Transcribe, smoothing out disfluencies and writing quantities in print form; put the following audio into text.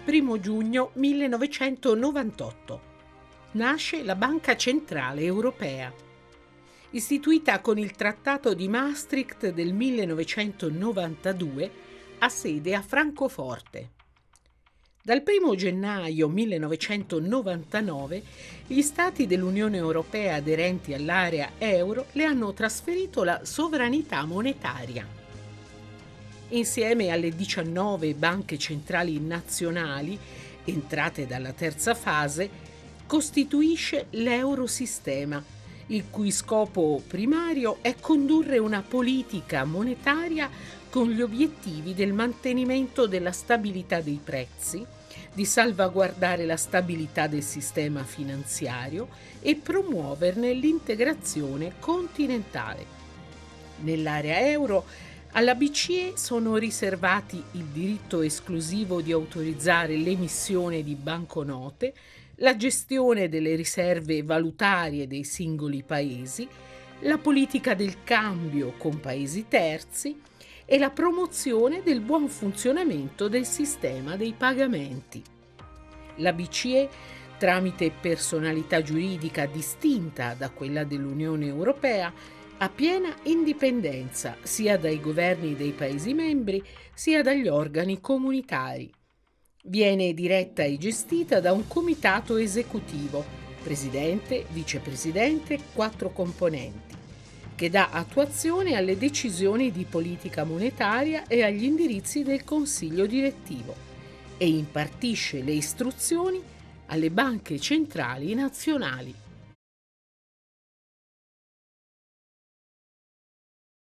1 giugno 1998. Nasce la Banca Centrale Europea. Istituita con il Trattato di Maastricht del 1992, ha sede a Francoforte. Dal 1 gennaio 1999 gli Stati dell'Unione Europea aderenti all'area euro le hanno trasferito la sovranità monetaria. Insieme alle 19 banche centrali nazionali, entrate dalla terza fase, costituisce l'Eurosistema, il cui scopo primario è condurre una politica monetaria con gli obiettivi del mantenimento della stabilità dei prezzi, di salvaguardare la stabilità del sistema finanziario e promuoverne l'integrazione continentale. Nell'area euro, alla BCE sono riservati il diritto esclusivo di autorizzare l'emissione di banconote, la gestione delle riserve valutarie dei singoli paesi, la politica del cambio con paesi terzi e la promozione del buon funzionamento del sistema dei pagamenti. La BCE, tramite personalità giuridica distinta da quella dell'Unione Europea, ha piena indipendenza sia dai governi dei Paesi membri sia dagli organi comunitari. Viene diretta e gestita da un comitato esecutivo, presidente, vicepresidente e 4 componenti, che dà attuazione alle decisioni di politica monetaria e agli indirizzi del Consiglio direttivo e impartisce le istruzioni alle banche centrali nazionali.